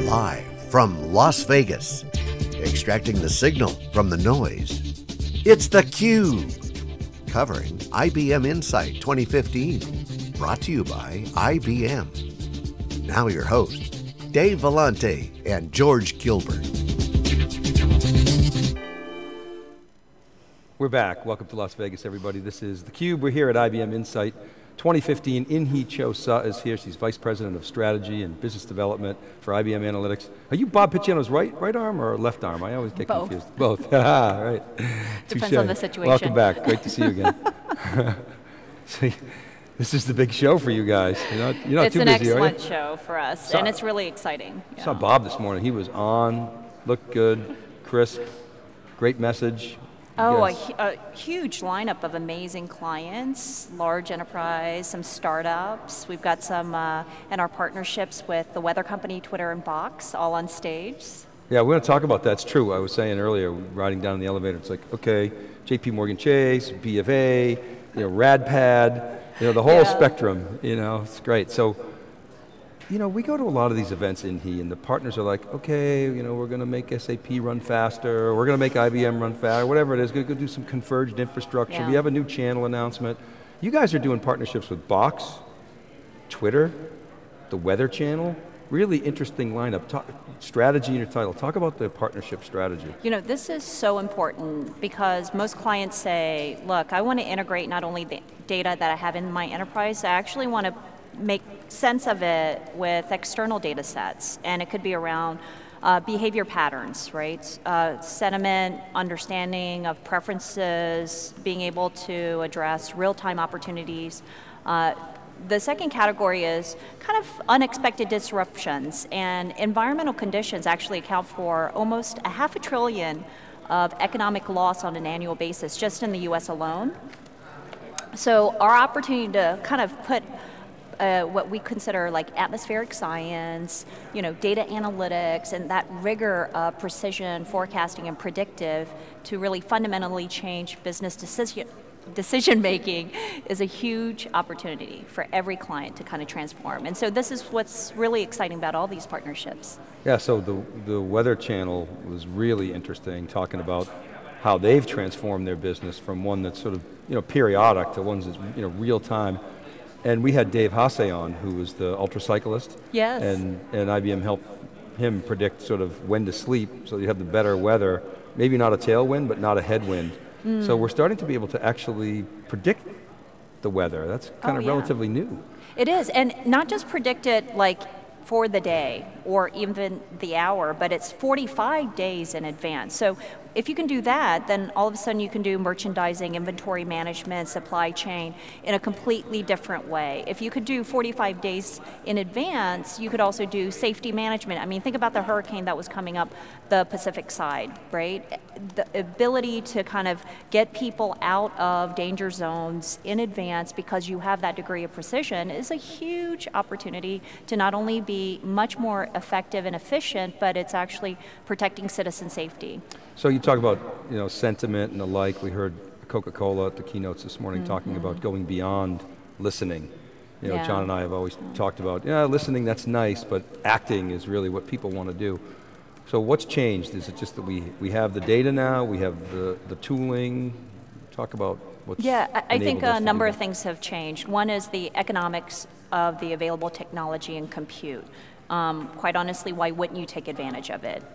Live from Las Vegas, extracting the signal from the noise. It's theCUBE, covering IBM Insight 2015. Brought to you by IBM. Now your hosts, Dave Vellante and George Gilbert. We're back. Welcome to Las Vegas, everybody. This is theCUBE. We're here at IBM Insight 2015. Inhi Cho Suh is here. She's Vice President of Strategy and Business Development for IBM Analytics. Are you Bob Picciano's right arm or left arm? I always get confused. Both. Right. Depends on the situation. Welcome back. Great to see you again. See, this is the big show for you guys. You're not it's too busy, are you? an excellent show for us, and it's really exciting. I saw Bob this morning. He was on, looked good, crisp, great message. Oh, yes. a huge lineup of amazing clients, large enterprise, some startups. We've got some in our partnerships with the weather company, Twitter and Box, all on stage. Yeah, we're going to talk about that. It's true. I was saying earlier, riding down in the elevator, it's like, okay, JP Morgan Chase, B of A, RadPad, the whole spectrum, it's great. So, we go to a lot of these events in Inhi, and the partners are like, okay, we're going to make SAP run faster, or we're going to make IBM run faster, whatever it is, going to go do some converged infrastructure. Yeah. We have a new channel announcement. You guys are doing partnerships with Box, Twitter, the Weather Channel. Really interesting lineup. Strategy in your title. Talk about the partnership strategy. This is so important because most clients say, look, I want to integrate not only the data that I have in my enterprise, I actually want to make sense of it with external data sets, and it could be around behavior patterns, right? Sentiment, understanding of preferences, being able to address real-time opportunities. The second category is kind of unexpected disruptions, and environmental conditions actually account for almost $500 billion of economic loss on an annual basis, just in the US alone. So our opportunity to kind of put what we consider like atmospheric science, data analytics, and that rigor of precision forecasting and predictive to really fundamentally change business decision making is a huge opportunity for every client to kind of transform. And so this is what's really exciting about all these partnerships. Yeah, so the Weather Channel was really interesting, talking about how they've transformed their business from one that's sort of periodic to one that's real time. And we had Dave Haase on, who was the ultracyclist. Yes. And IBM helped him predict sort of when to sleep, so you have the better weather, maybe not a tailwind, but not a headwind. So we're starting to be able to actually predict the weather. That's kind of relatively new. It is, and not just predict it like for the day or even the hour, but it's 45 days in advance. So if you can do that, then all of a sudden you can do merchandising, inventory management, supply chain in a completely different way. If you could do 45 days in advance, you could also do safety management. I mean, think about the hurricane that was coming up the Pacific side, right? The ability to kind of get people out of danger zones in advance because you have that degree of precision is a huge opportunity to not only be much more effective and efficient, but it's actually protecting citizen safety. So you talk about sentiment and the like. We heard Coca-Cola at the keynotes this morning talking about going beyond listening. John and I have always talked about, listening, that's nice, but acting is really what people want to do. So what's changed? Is it just that we have the data now, we have the tooling? Talk about what's I think a number of things have changed. One is the economics of the available technology and compute. Quite honestly, why wouldn't you take advantage of it?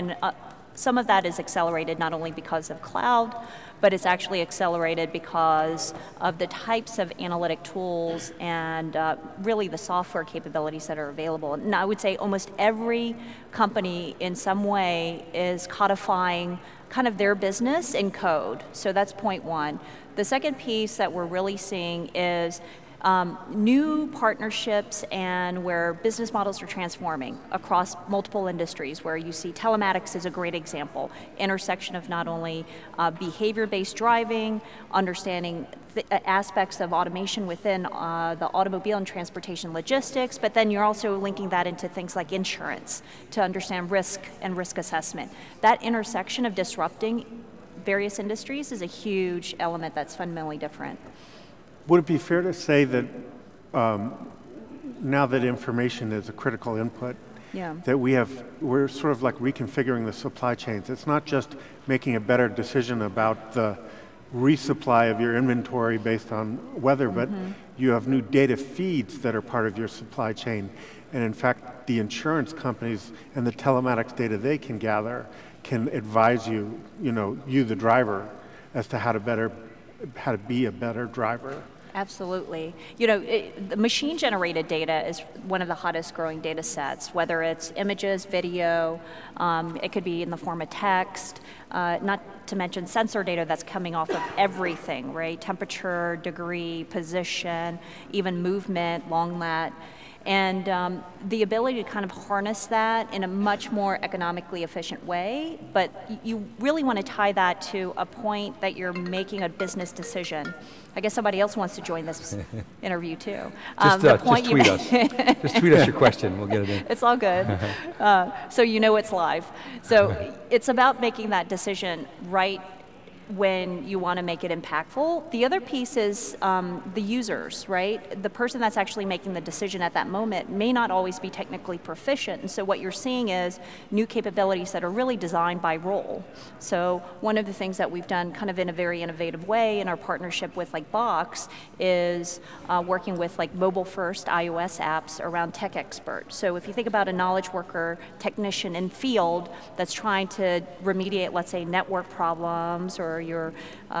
Some of that is accelerated not only because of cloud, but it's actually accelerated because of the types of analytic tools and really the software capabilities that are available. And I would say almost every company in some way is codifying kind of their business in code. So that's point one. The second piece that we're really seeing is new partnerships and where business models are transforming across multiple industries, where you see telematics is a great example, intersection of not only behavior-based driving, understanding aspects of automation within the automobile and transportation logistics, but then you're also linking that into things like insurance to understand risk and risk assessment. That intersection of disrupting various industries is a huge element that's fundamentally different. Would it be fair to say that now that information is a critical input, Yeah. that we're sort of like reconfiguring the supply chains. It's not just making a better decision about the resupply of your inventory based on weather, but you have new data feeds that are part of your supply chain. And in fact, the insurance companies and the telematics data they can gather can advise you, you the driver, as to how to be a better driver. Absolutely. The machine-generated data is one of the hottest growing data sets, whether it's images, video, it could be in the form of text, not to mention sensor data that's coming off of everything, right? Temperature, degree, position, even movement, long lat. And the ability to kind of harness that in a much more economically efficient way, but you really want to tie that to a point that you're making a business decision. I guess somebody else wants to join this interview too. Just tweet us. Just tweet us your question, we'll get it in. It's all good. So it's live. So it's about making that decision right when you want to make it impactful. The other piece is the users, right? The person that's actually making the decision at that moment may not always be technically proficient, and so what you're seeing is new capabilities that are really designed by role. So one of the things that we've done kind of in a very innovative way in our partnership with like Box is working with like mobile-first iOS apps around tech experts. So if you think about a knowledge worker, technician in field that's trying to remediate, let's say, network problems or your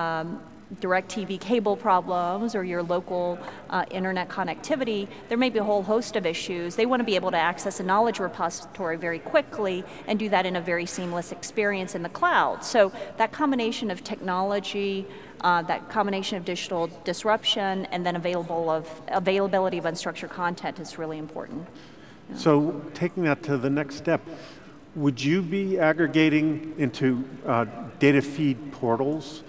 DirecTV cable problems or your local internet connectivity, there may be a whole host of issues. They want to be able to access a knowledge repository very quickly and do that in a very seamless experience in the cloud. So that combination of technology, that combination of digital disruption, and then availability of unstructured content is really important. So taking that to the next step, would you be aggregating into data feed portals,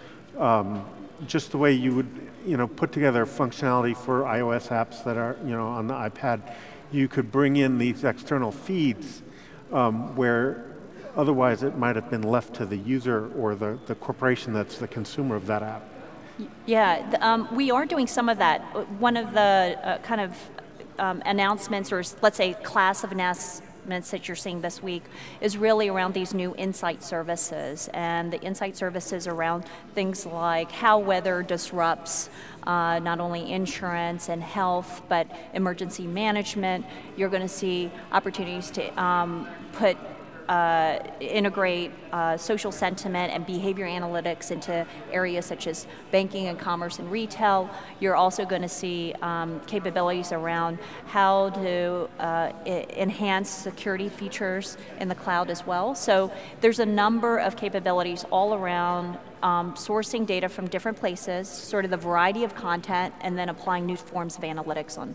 just the way you would, put together functionality for iOS apps that are, on the iPad? You could bring in these external feeds where otherwise it might have been left to the user or the corporation that's the consumer of that app. Yeah, we are doing some of that. One of the kind of announcements, or let's say class of announcements that you're seeing this week, is really around these new insight services, and the insight services around things like how weather disrupts not only insurance and health, but emergency management. You're going to see opportunities to integrate social sentiment and behavior analytics into areas such as banking and commerce and retail. You're also going to see capabilities around how to enhance security features in the cloud as well. So there's a number of capabilities all around sourcing data from different places, sort of the variety of content, and then applying new forms of analytics on.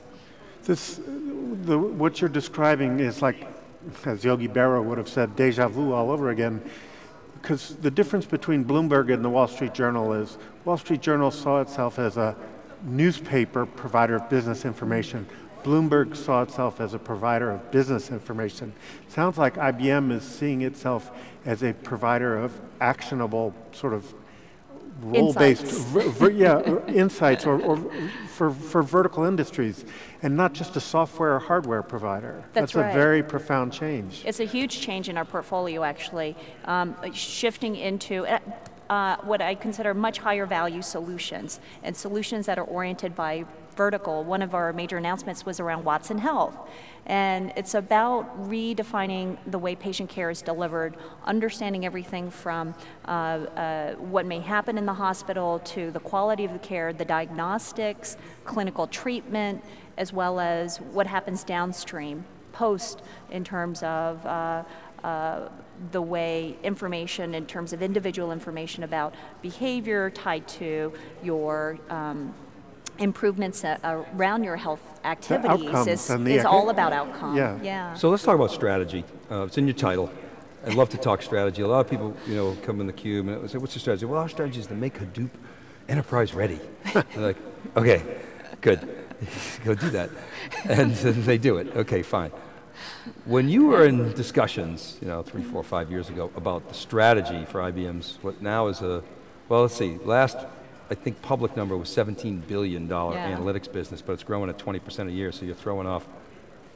What you're describing is like, as Yogi Berra would have said, deja vu all over again, because the difference between Bloomberg and the Wall Street Journal is Wall Street Journal saw itself as a newspaper provider of business information. Bloomberg saw itself as a provider of business information. Sounds like IBM is seeing itself as a provider of actionable sort of role-based insights or for vertical industries, and not just a software or hardware provider. That's right. A very profound change. It's a huge change in our portfolio, actually, shifting into what I consider much higher value solutions, and solutions that are oriented by vertical. One of our major announcements was around Watson Health. And it's about redefining the way patient care is delivered, understanding everything from what may happen in the hospital to the quality of the care, the diagnostics, clinical treatment, as well as what happens downstream, post, in terms of the way information, in terms of individual information about behavior tied to your improvements around your health activities is all about outcome. Yeah. So let's talk about strategy. It's in your title. I'd love to talk strategy. A lot of people, come in the cube and say, "What's your strategy?" Well, our strategy is to make Hadoop enterprise ready. They're like, okay, good, go do that, and then they do it. Okay, fine. When you were in discussions, 3, 4, 5 years ago about the strategy for IBM's what now is last, I think public number was $17 billion analytics business, but it's growing at 20% a year, so you're throwing off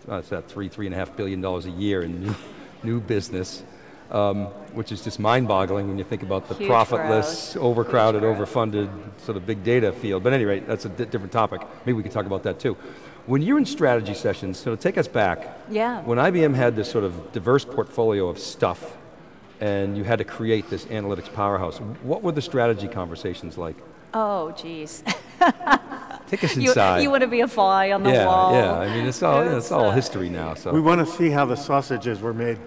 it's that $3.5 billion a year in new business, which is just mind-boggling when you think about the Huge profitless, overcrowded, Huge growth. overfunded sort of big data field. But at any rate, that's a different topic. Maybe we can talk about that too. When you're in strategy sessions, so take us back. Yeah. When IBM had this sort of diverse portfolio of stuff, and you had to create this analytics powerhouse, what were the strategy conversations like? Oh, geez. Take us inside. You want to be a fly on the wall. Yeah, I mean, it's all history now. So We want to see how the sausages were made.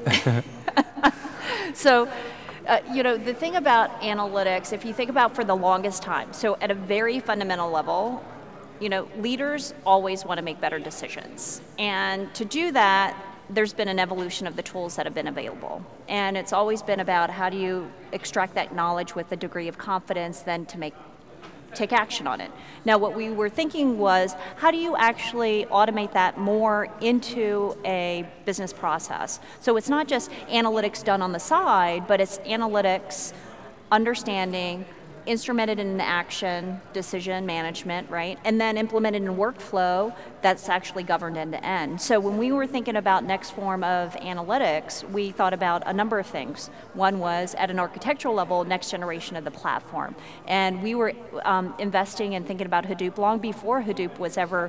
So, the thing about analytics, if you think about for the longest time, so at a very fundamental level, leaders always want to make better decisions. And to do that, there's been an evolution of the tools that have been available. And it's always been about how do you extract that knowledge with a degree of confidence then to take action on it. Now what we were thinking was, how do you actually automate that more into a business process? So it's not just analytics done on the side, but it's analytics, understanding, instrumented in action, decision management, right? And then implemented in workflow that's actually governed end to end. So when we were thinking about next form of analytics, we thought about a number of things. One was at an architectural level, next generation of the platform. And we were investing and thinking about Hadoop long before Hadoop was ever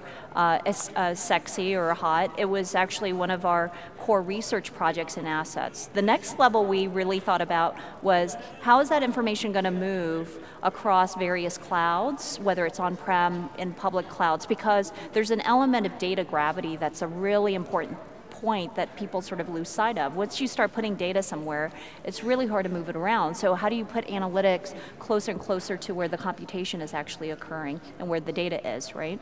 sexy or hot. It was actually one of our core research projects and assets. The next level we really thought about was, how is that information going to move across various clouds, whether it's on-prem, in public clouds, because there's an element of data gravity that's a really important point that people sort of lose sight of. Once you start putting data somewhere, it's really hard to move it around. So how do you put analytics closer and closer to where the computation is actually occurring and where the data is, right?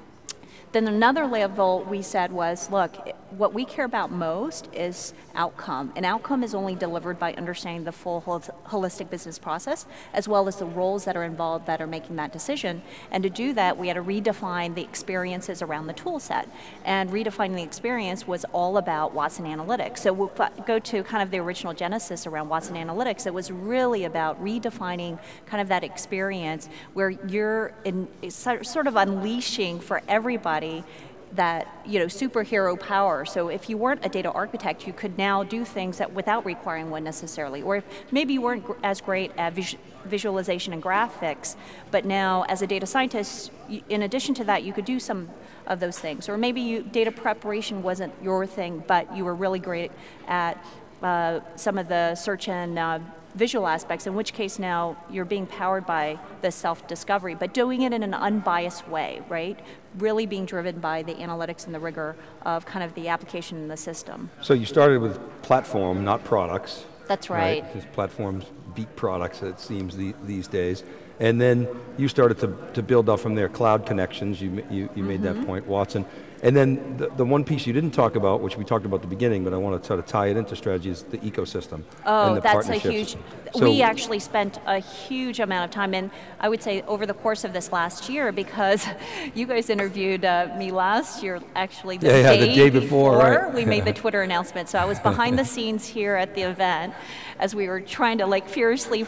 Then another level we said was, look, what we care about most is outcome. And outcome is only delivered by understanding the full holistic business process, as well as the roles that are involved that are making that decision. And to do that, we had to redefine the experiences around the tool set. And redefining the experience was all about Watson Analytics. So we'll go to kind of the original genesis around Watson Analytics. It was really about redefining kind of that experience where you're sort of unleashing for everybody that superhero power. So if you weren't a data architect, you could now do things that without requiring one necessarily. Or if maybe you weren't as great at visualization and graphics, but now as a data scientist, in addition to that, you could do some of those things. Or maybe data preparation wasn't your thing, but you were really great at some of the search and visual aspects, in which case now you're being powered by the self-discovery, but doing it in an unbiased way, right? Really being driven by the analytics and the rigor of kind of the application in the system. So you started with platform, not products. That's right. Because platforms beat products, it seems, these days. And then you started to build up from there, cloud connections, you made that point, Watson. And then the one piece you didn't talk about, which we talked about at the beginning, but I want to try to tie it into strategy, is the ecosystem. Oh, and the that's a partnerships. huge, we actually spent a huge amount of time, and I would say over the course of this last year, because you guys interviewed me last year, actually the day before right. we made the Twitter announcement. So I was behind the scenes here at the event as we were trying to furiously,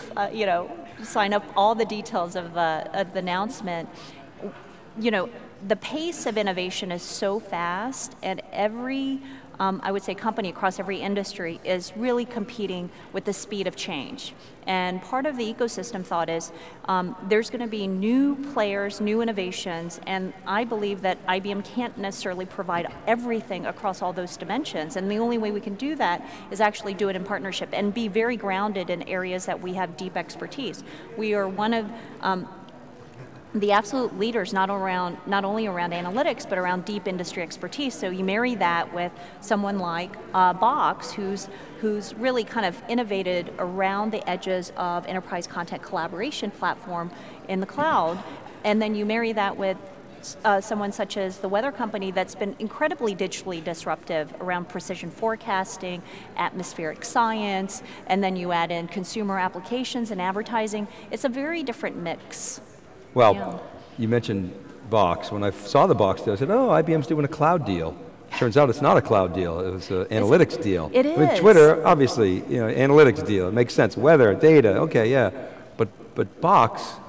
sign up all the details of the announcement. The pace of innovation is so fast, and every, I would say, company across every industry is really competing with the speed of change. And part of the ecosystem thought is there's going to be new players, new innovations, and I believe that IBM can't necessarily provide everything across all those dimensions. And the only way we can do that is actually do it in partnership and be very grounded in areas that we have deep expertise. We are one of the absolute leaders, not only around analytics, but around deep industry expertise. So you marry that with someone like Box, who's really kind of innovated around the edges of enterprise content collaboration platform in the cloud, and then you marry that with someone such as the Weather Company that's been incredibly digitally disruptive around precision forecasting, atmospheric science, and then you add in consumer applications and advertising. It's a very different mix. Well, you mentioned Box. When I saw the Box deal, I said, oh, IBM's doing a cloud deal. Turns out it's not a cloud deal, it was an analytics deal. It is. I mean, Twitter, obviously, analytics deal, it makes sense. Weather, data, okay, yeah. But Box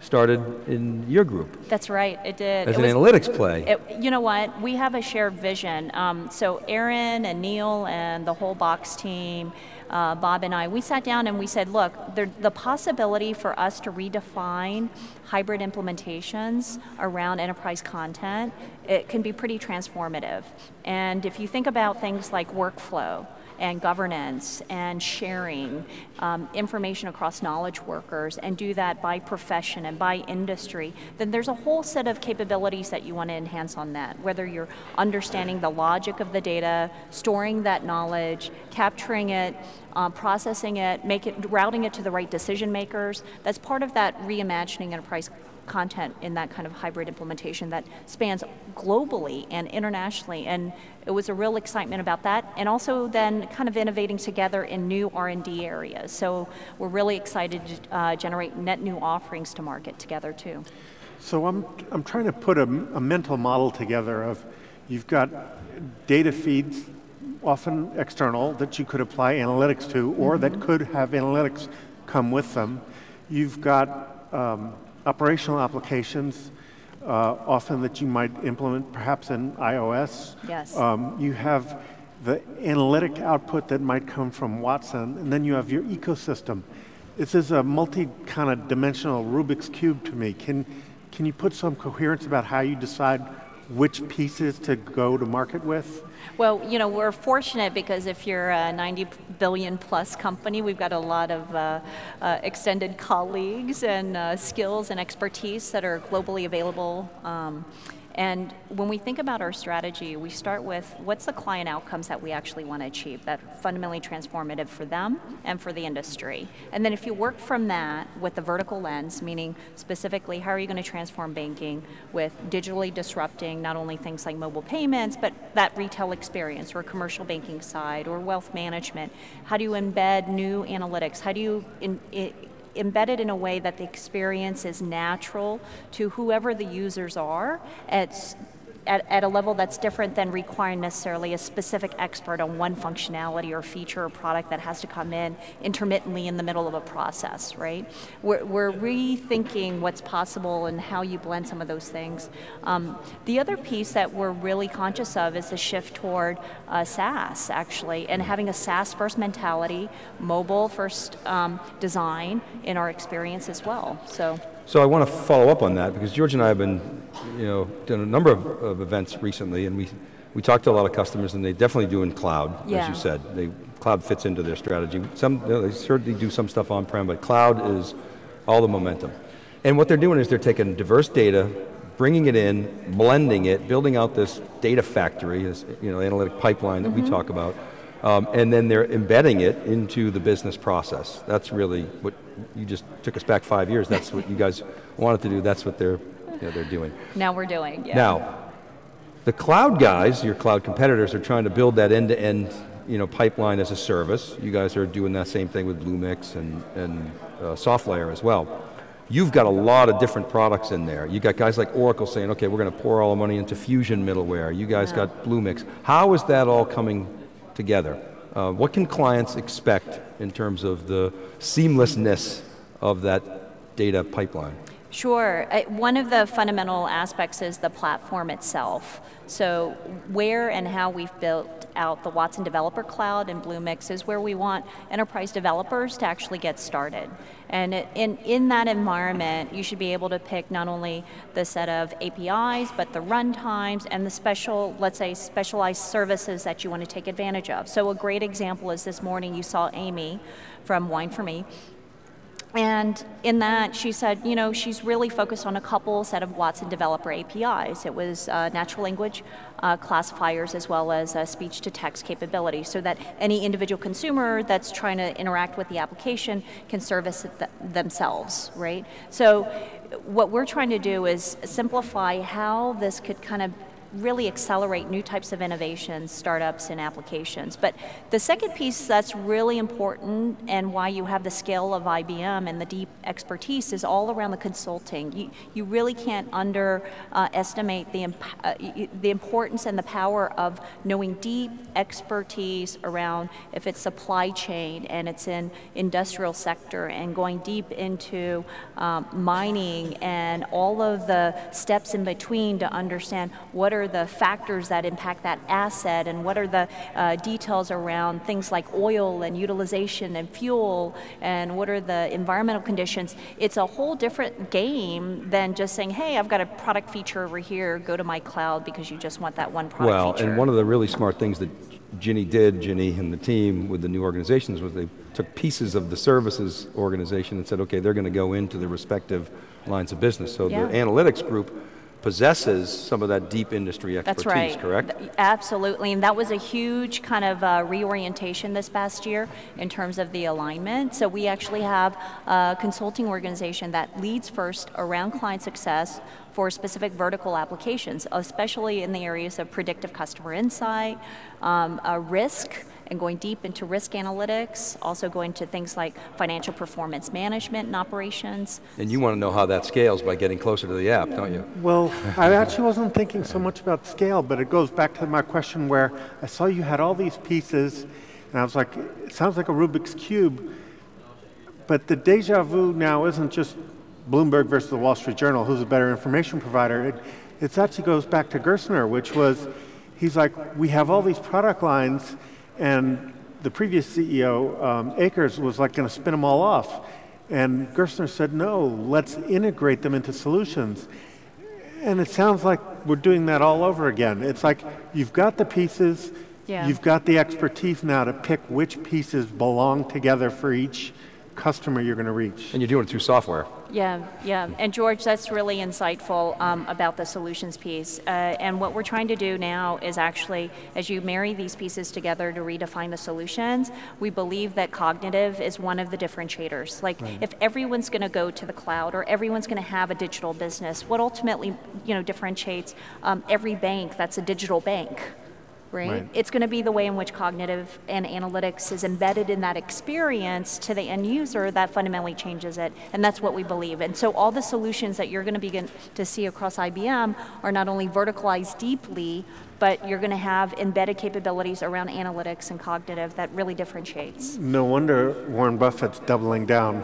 started in your group. That's right, it did. As an analytics play. You know what, we have a shared vision. So Aaron and Neil and the whole Box team, Bob and I, we sat down and we said, look, the possibility for us to redefine hybrid implementations around enterprise content, it can be pretty transformative. And if you think about things like workflow, and governance and sharing information across knowledge workers and do that by profession and by industry, then there's a whole set of capabilities that you want to enhance on that, whether you're understanding the logic of the data, storing that knowledge, capturing it, processing it, routing it to the right decision makers. That's part of that reimagining enterprise content in that kind of hybrid implementation that spans globally and internationally, and it was a real excitement about that, and also then kind of innovating together in new R&D areas. So we're really excited to generate net new offerings to market together too. So I'm trying to put a mental model together of, you've got data feeds, often external, that you could apply analytics to, or that could have analytics come with them. You've got operational applications, often that you might implement perhaps in iOS. Yes. You have the analytic output that might come from Watson, and then you have your ecosystem. This is a multi-kind of dimensional Rubik's Cube to me. Can you put some coherence about how you decide which pieces to go to market with? Well, you know, we're fortunate because if you're a 90 billion plus company, we've got a lot of extended colleagues and skills and expertise that are globally available. And when we think about our strategy, we start with what's the client outcomes that we actually want to achieve that are fundamentally transformative for them and for the industry. And then if you work from that with the vertical lens, meaning specifically how are you going to transform banking with digitally disrupting not only things like mobile payments, but that retail experience or commercial banking side or wealth management. How do you embed new analytics? How do you embed it in a way that the experience is natural to whoever the users are at a level that's different than requiring necessarily a specific expert on one functionality or feature or product that has to come in intermittently in the middle of a process, right? We're rethinking what's possible and how you blend some of those things. The other piece that we're really conscious of is the shift toward SaaS, actually, and having a SaaS-first mentality, mobile-first design in our experience as well. So I want to follow up on that because George and I have been, done a number of events recently, and we talked to a lot of customers, and they definitely do in cloud, as you said. Cloud fits into their strategy. They certainly do some stuff on-prem, but cloud is all the momentum. And what they're doing is they're taking diverse data, bringing it in, blending it, building out this data factory, this analytic pipeline that we talk about. And then they're embedding it into the business process. That's really what you just took us back 5 years. That's what you guys wanted to do. That's what they're doing. Now we're doing. Yeah. Now, the cloud guys, your cloud competitors, are trying to build that end-to-end, pipeline as a service. You guys are doing that same thing with Bluemix and SoftLayer as well. You've got a lot of different products in there. You got guys like Oracle saying, okay, we're going to pour all the money into Fusion middleware. You guys got Bluemix. How is that all coming together? What can clients expect in terms of the seamlessness of that data pipeline? Sure. One of the fundamental aspects is the platform itself. So where and how we've built out the Watson Developer Cloud and Bluemix is where we want enterprise developers to actually get started. And in that environment, you should be able to pick not only the set of APIs, but the runtimes and the specialized services that you want to take advantage of. So a great example is this morning you saw Amy from Wine for Me. And in that, she said, she's really focused on a couple set of Watson developer APIs. It was natural language classifiers as well as speech-to-text capability so that any individual consumer that's trying to interact with the application can service it themselves, right? So what we're trying to do is simplify how this could kind of really accelerate new types of innovations, startups, and applications. But the second piece that's really important and why you have the scale of IBM and the deep expertise is all around the consulting. You really can't underestimate the importance and the power of knowing deep expertise around, if it's supply chain and it's in industrial sector, and going deep into mining and all of the steps in between to understand what are the factors that impact that asset, and what are the details around things like oil and utilization and fuel, and what are the environmental conditions. It's a whole different game than just saying, hey, I've got a product feature over here, go to my cloud because you just want that one product feature. And one of the really smart things that Ginny and the team with the new organizations was they took pieces of the services organization and said, okay, they're going to go into the respective lines of business. So the analytics group possesses some of that deep industry expertise, that's right. Correct? Absolutely, and that was a huge kind of reorientation this past year in terms of the alignment. So we actually have a consulting organization that leads first around client success for specific vertical applications, especially in the areas of predictive customer insight, risk, and going deep into risk analytics, also going to things like financial performance management and operations. And you want to know how that scales by getting closer to the app, don't you? Well, I actually wasn't thinking so much about scale, but it goes back to my question where I saw you had all these pieces, and I was like, it sounds like a Rubik's Cube, but the deja vu now isn't just Bloomberg versus the Wall Street Journal, who's a better information provider. It actually goes back to Gerstner, which was, he's like, we have all these product lines, and the previous CEO, Akers, was like going to spin them all off. And Gerstner said, no, let's integrate them into solutions. And it sounds like we're doing that all over again. It's like you've got the pieces, you've got the expertise now to pick which pieces belong together for each customer you're going to reach. And you're doing it through software. Yeah. And George, that's really insightful about the solutions piece. And what we're trying to do now is actually, as you marry these pieces together to redefine the solutions, we believe that cognitive is one of the differentiators. Like, if everyone's going to go to the cloud or everyone's going to have a digital business, what ultimately differentiates every bank that's a digital bank? Right? It's going to be the way in which cognitive and analytics is embedded in that experience to the end user that fundamentally changes it, and that's what we believe. And so all the solutions that you're going to begin to see across IBM are not only verticalized deeply, but you're going to have embedded capabilities around analytics and cognitive that really differentiates. No wonder Warren Buffett's doubling down.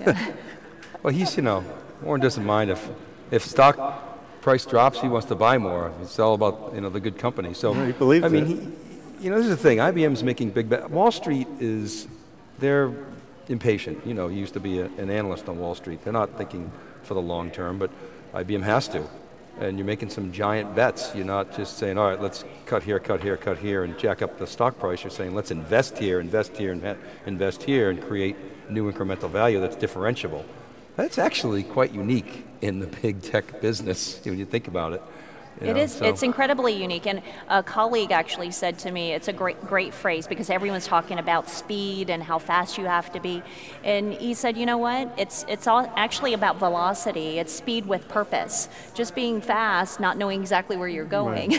Well, Warren doesn't mind if stock price drops, he wants to buy more. It's all about the good company. So he believes this is the thing. IBM's making big bets. Wall Street they're impatient. You used to be an analyst on Wall Street. They're not thinking for the long term, but IBM has to. And you're making some giant bets. You're not just saying, all right, let's cut here, and jack up the stock price. You're saying, let's invest here, and invest here, and create new incremental value that's differentiable. That's actually quite unique in the big tech business when you think about it. It is. It's incredibly unique. And a colleague actually said to me, it's a great phrase because everyone's talking about speed and how fast you have to be. And he said, you know what? It's all actually about velocity. It's speed with purpose. Just being fast, not knowing exactly where you're going,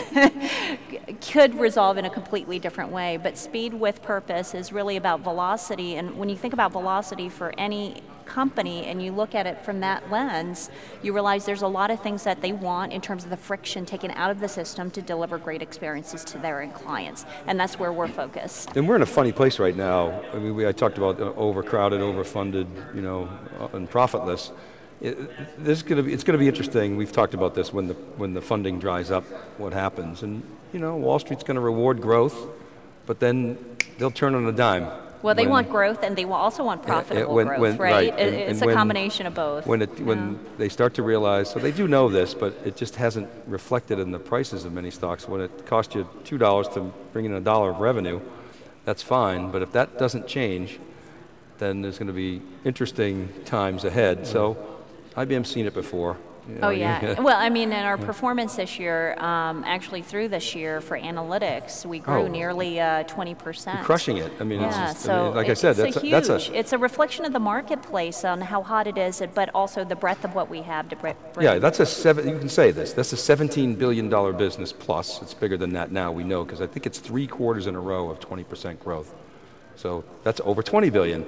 could resolve in a completely different way. But speed with purpose is really about velocity. And when you think about velocity for any company and you look at it from that lens, you realize there's a lot of things that they want in terms of the friction taken out of the system to deliver great experiences to their end clients, and that's where we're focused. And we're in a funny place right now. I mean, I talked about overcrowded, overfunded, and profitless. It's going to be interesting. We've talked about this when the funding dries up, what happens, and Wall Street's going to reward growth, but then they'll turn on a dime. Well, they want growth, and they will also want profitable growth, right? It's a combination of both. When they start to realize, so they do know this, but it just hasn't reflected in the prices of many stocks. When it costs you $2 to bring in $1 of revenue, that's fine. But if that doesn't change, then there's going to be interesting times ahead. So IBM's seen it before. You know, Oh yeah. Well, I mean, in our performance this year, actually through this year for analytics, we grew nearly 20%. You're crushing it. I mean, yeah, it's just, so I mean, like I said, it's a reflection of the marketplace on how hot it is, but also the breadth of what we have to bring. Yeah, that's you can say this, that's a $17 billion business plus. It's bigger than that now, we know, because I think it's 3 quarters in a row of 20% growth. So that's over 20 billion,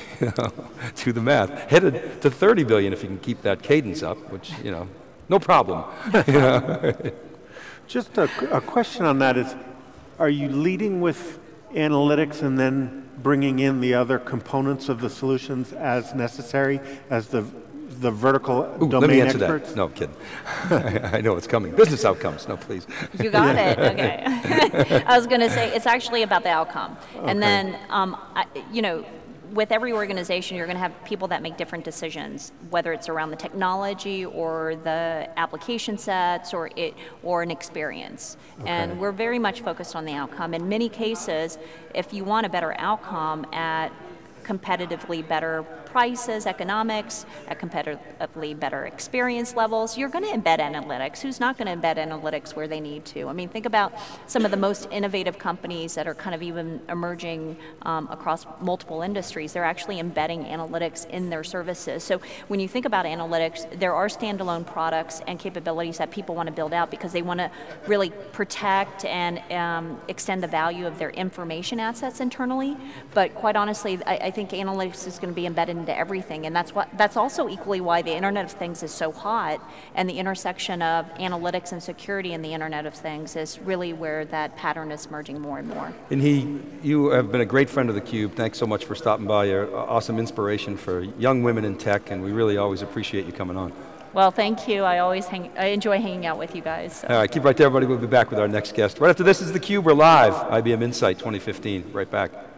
do the math. Headed to 30 billion if you can keep that cadence up, which, you know, no problem. You know? Just a question on that is, are you leading with analytics and then bringing in the other components of the solutions as necessary, as the vertical domain let me answer experts? that. No, I'm kidding. I know it's coming. Business outcomes. No, please. You got it. Okay. I was going to say it's actually about the outcome, and then you know, with every organization, you're going to have people that make different decisions, whether it's around the technology or the application sets or an experience. Okay. And we're very much focused on the outcome. In many cases, if you want a better outcome at competitively better prices, economics, at competitively better experience levels, you're going to embed analytics. Who's not going to embed analytics where they need to? I mean, think about some of the most innovative companies that are kind of even emerging across multiple industries. They're actually embedding analytics in their services. So when you think about analytics, there are standalone products and capabilities that people want to build out because they want to really protect and extend the value of their information assets internally. But quite honestly, I think analytics is going to be embedded into everything, and that's also equally why the Internet of Things is so hot, and the intersection of analytics and security in the Internet of Things is really where that pattern is merging more and more. And you have been a great friend of theCUBE. Thanks so much for stopping by. You're an awesome inspiration for young women in tech, and we really always appreciate you coming on. Well, thank you. I enjoy hanging out with you guys. So. All right, keep right there, everybody. We'll be back with our next guest. Right after this is theCUBE. We're live, IBM Insight 2015. Right back.